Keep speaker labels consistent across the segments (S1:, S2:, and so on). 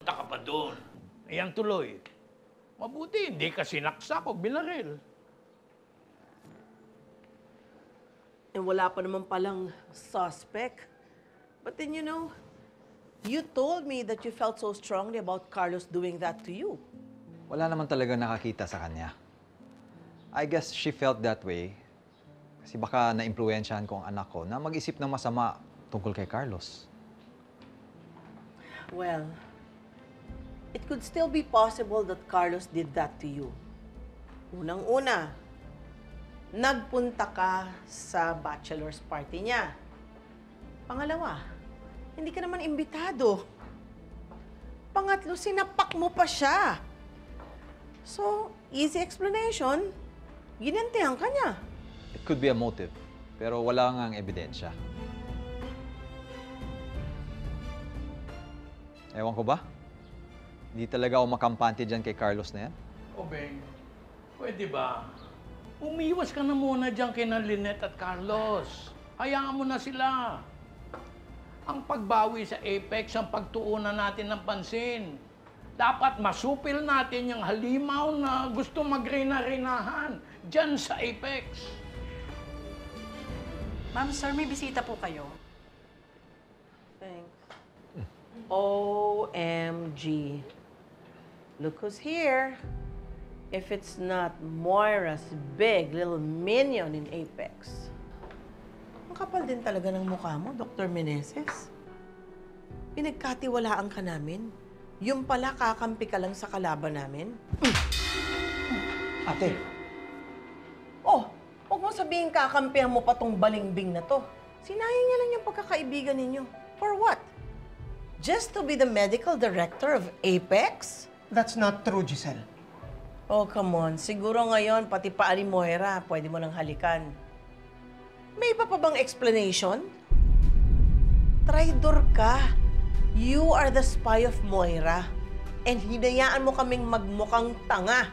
S1: Punta ka pa doon. Ayan tuloy. Mabuti, hindi ka sinaksak o binaril.
S2: And wala pa naman palang suspect. But then, you told me that you felt so strongly about Carlos doing that to you.
S3: Wala naman talaga nakakita sa kanya. I guess she felt that way kasi baka na-impluwensyahan ko ang anak ko na mag-isip ng masama tungkol kay Carlos.
S2: Well, it could still be possible that Carlos did that to you. Unang-una, nagpunta ka sa bachelor's party niya. Pangalawa, hindi ka naman imbitado. Pangatlo, sinapak mo pa siya. So, easy explanation, ginantihan ka niya.
S3: It could be a motive, pero wala ngang ebidensya. Ewan ko ba? Hindi talaga ako makampante dyan kay Carlos na yan.
S1: O, Beng, pwede ba? Umiwas ka na muna dyan kina Lynette at Carlos. Hayaan mo na sila. Ang pagbawi sa Apex ang pagtuunan natin ng pansin. Dapat masupil natin yung halimaw na gusto magrina-rinahan dyan sa Apex.
S4: Ma'am, sir, may bisita po kayo.
S2: Thanks. OMG. Look who's here. If it's not Moira's big little minion in Apex. Ang kapal din talaga ng mukha mo, Dr. Meneses. Pinagkatiwalaan ka namin. Yung pala kakampi ka lang sa kalaban namin.
S5: Ate,
S2: Oh, huwag mo sabihin kakampihan mo pa tong balingbing na to. Sinayang niya lang yung pagkakaibigan ninyo. For what? Just to be the medical director of Apex?
S5: that's not true, Giselle.
S2: Oh, come on. Siguro ngayon, pati pa ni Moira, pwede mo nang halikan. May iba pa bang explanation? Traidor ka. You are the spy of Moira. And hinayaan mo kaming magmukhang tanga.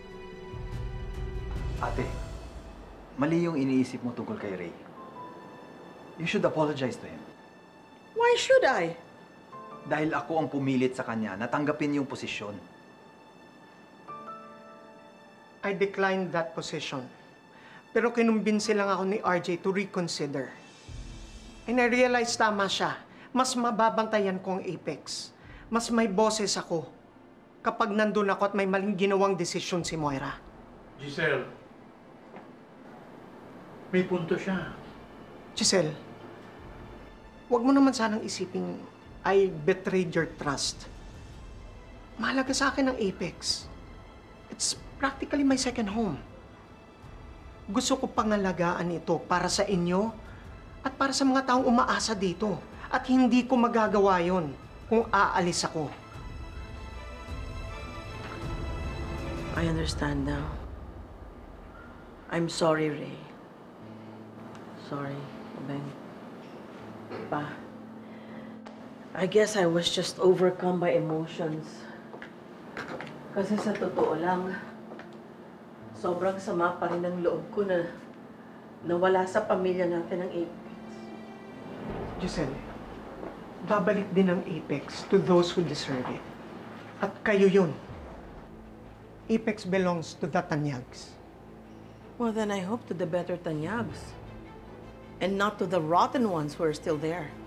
S3: Ate, mali yung iniisip mo tungkol kay Ray. You should apologize to him.
S2: Why should I?
S3: Dahil ako ang pumilit sa kanya na tanggapin yung posisyon.
S5: I declined that position. Pero kinumbinsi lang ako ni RJ to reconsider. And I realized tama siya. Mas mababantayan ko ang Apex. Mas may boses ako kapag nandun ako at may maling ginawang desisyon si Moira.
S1: Giselle, may punto siya.
S5: Giselle, huwag mo naman sanang isiping I betrayed your trust. Mahalaga sa akin ang Apex. It's practically my second home. Gusto ko pangalagaan ito para sa inyo at para sa mga taong umaasa dito. At hindi ko magagawa yon kung aalis ako.
S2: I understand now. I'm sorry, Ray. Sorry, Beng. Pa, I guess I was just overcome by emotions. Kasi sa totoo lang, sobrang sama pa rin ang loob ko na nawala sa pamilya natin ang Apex.
S5: Giselle, babalik din ang Apex to those who deserve it. At kayo yun. Apex belongs to the Tanyags.
S2: Well, then I hope to the better Tanyags. And not to the rotten ones who are still there.